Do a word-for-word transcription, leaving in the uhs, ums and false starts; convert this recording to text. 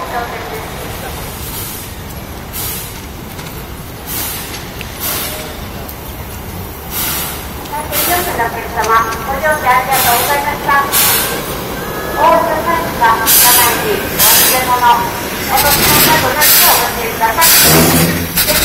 乗船です。最低乗船のお客様、ご乗車ありがとうございました。大阪サイズが名前にお忘れ物、お年玉などなどをお教えください。